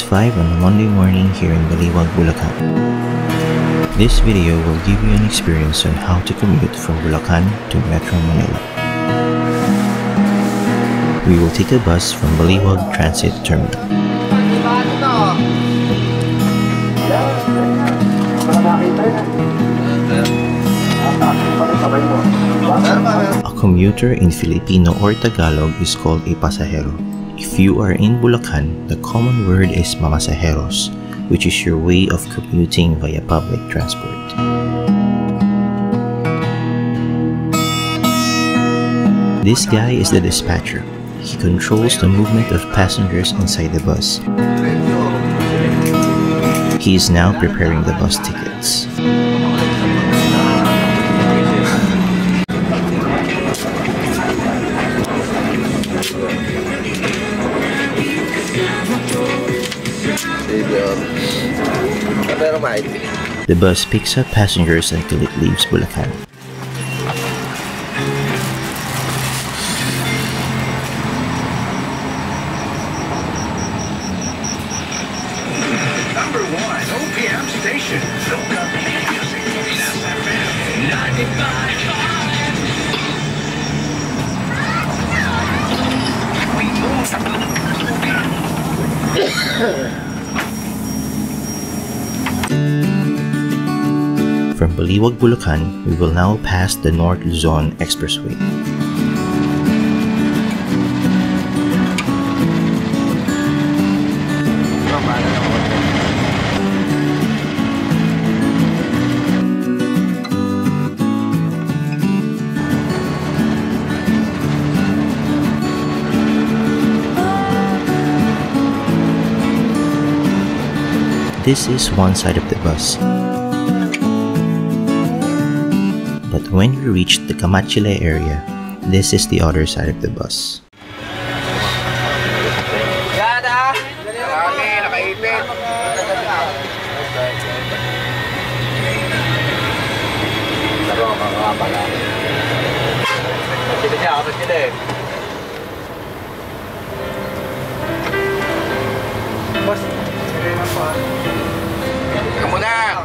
5 on a Monday morning here in Baliwag, Bulacan. This video will give you an experience on how to commute from Bulacan to Metro Manila. We will take a bus from Baliwag Transit Terminal. A commuter in Filipino or Tagalog is called a pasahero. If you are in Bulacan, the common word is mamasaheros, which is your way of commuting via public transport. This guy is the dispatcher. He controls the movement of passengers inside the bus. He is now preparing the bus tickets. The bus picks up passengers until it leaves Bulacan. Number 1 OPM station, Philippine music, SFM 95.5. We move. From Baliwag, Bulacan, we will now pass the North Luzon Expressway. This is one side of the bus. But when we reach the Kamachile area, this is the other side of the bus. Kamu na!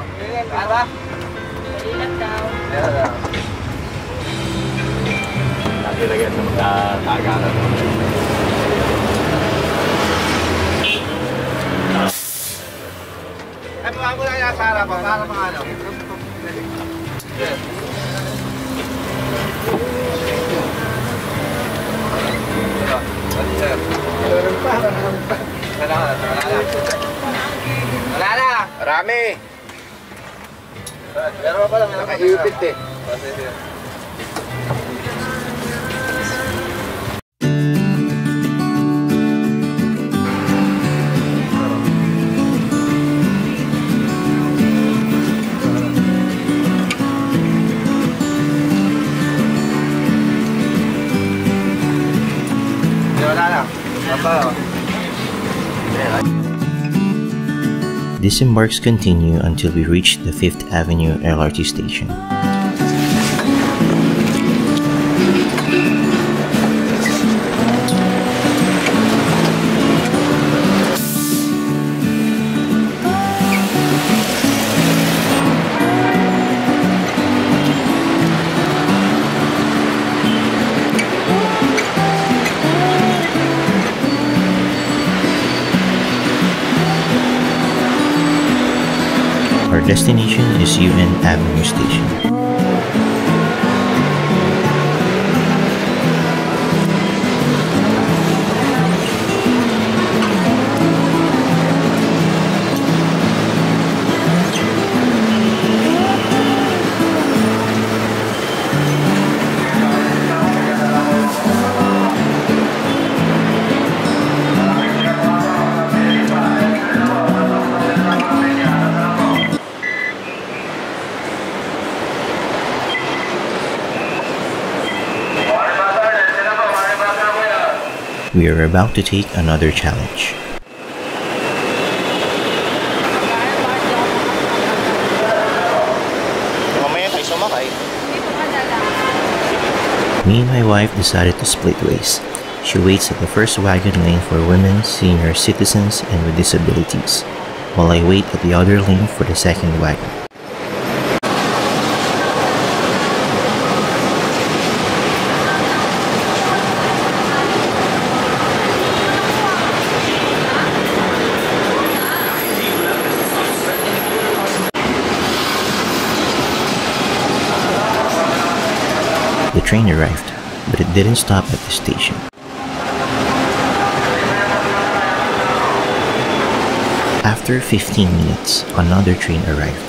Lagi lagi sa mga tagalan. Ano ang muna yung asara pa? Para mga ano? Wala na! Marami! Meron pa lang, nakahiupit eh. Disembarks continue until we reach the 5th Avenue LRT station. Our destination is UN Avenue Station. We are about to take another challenge. Me and my wife decided to split ways. She waits at the first wagon lane for women, senior citizens, and with disabilities, while I wait at the other lane for the second wagon. The train arrived, but it didn't stop at the station. After 15 minutes, another train arrived.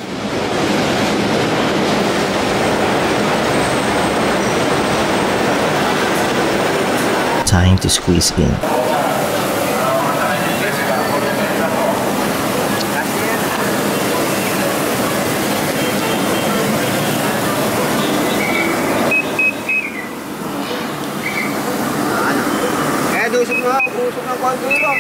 Time to squeeze in. Usok ng kwantilo.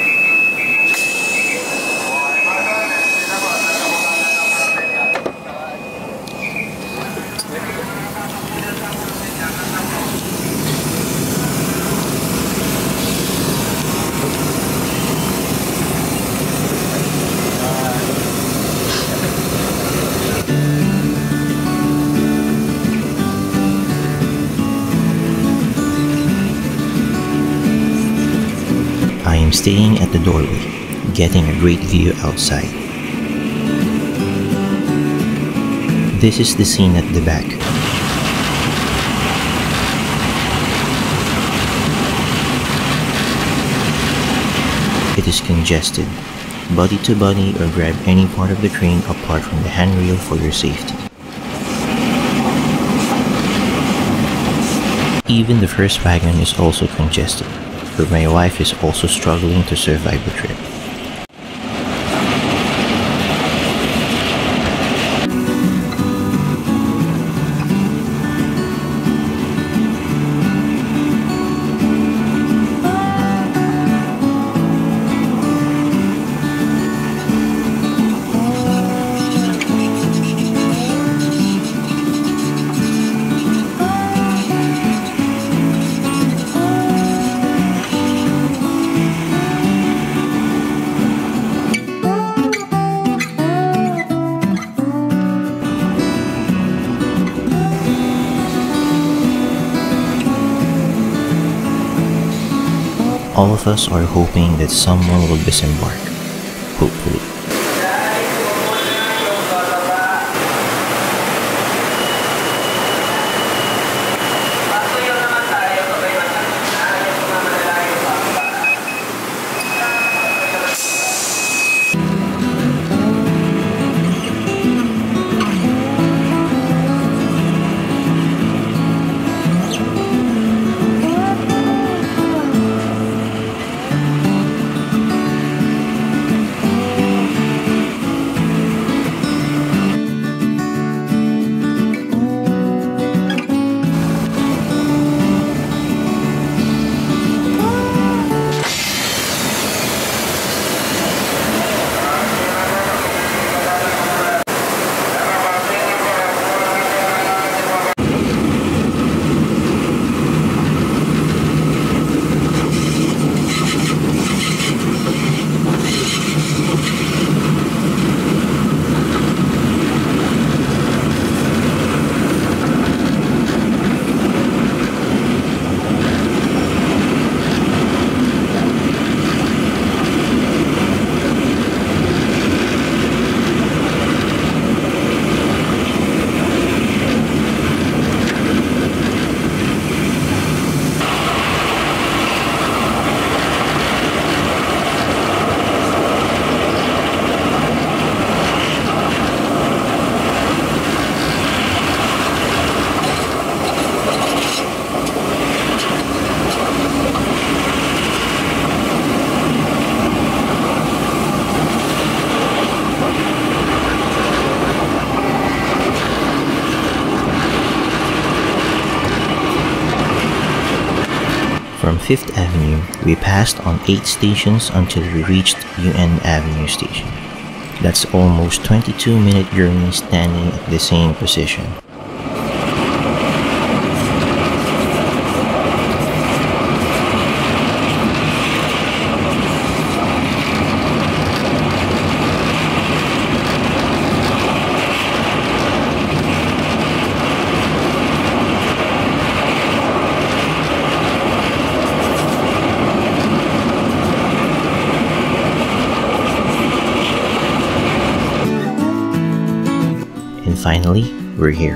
I am staying at the doorway, getting a great view outside. This is the scene at the back. It is congested. Body to body or grab any part of the train apart from the handrail for your safety. Even the first wagon is also congested, but my wife is also struggling to survive the trip. All of us are hoping that someone will disembark. Hopefully. From 5th Avenue, we passed on 8 stations until we reached UN Avenue Station. That's almost 22-minute journey standing at the same position. And finally, we're here.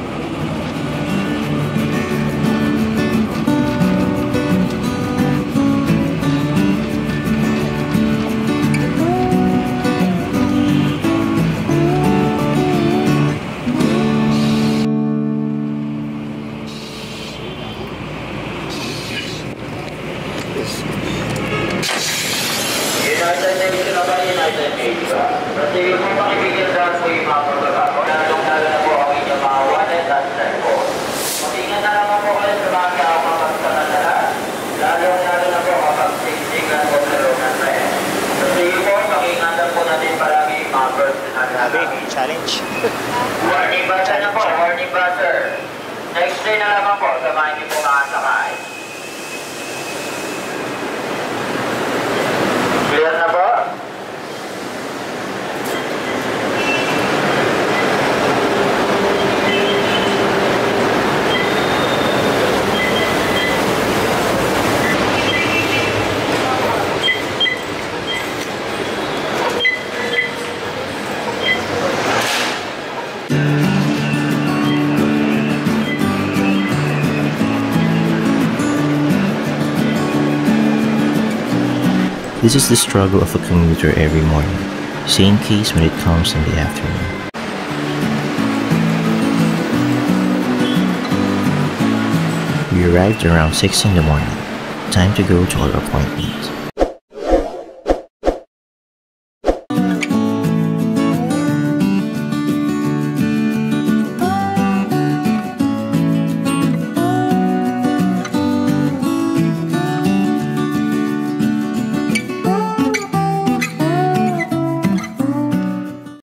Sige po, makibigyan dahil po yung mga pagkakako. Lalong-lalo na po ang inyong mga wallet at cellphone. Mag-ingat na naman po kayo sa mga tao kapagsakan na lahat. Lalong-lalo na po kapag siksikan po sa loob ng tren. So sige po, mag-ingatan po natin palagi yung mga personal na natin. Challenge. Warning buzzer na po, warning buzzer. Next day na naman po, samahin niyo po mga sakay. Clear na po? This is the struggle of a commuter every morning. Same case when it comes in the afternoon. We arrived around 6 in the morning. Time to go to our appointment.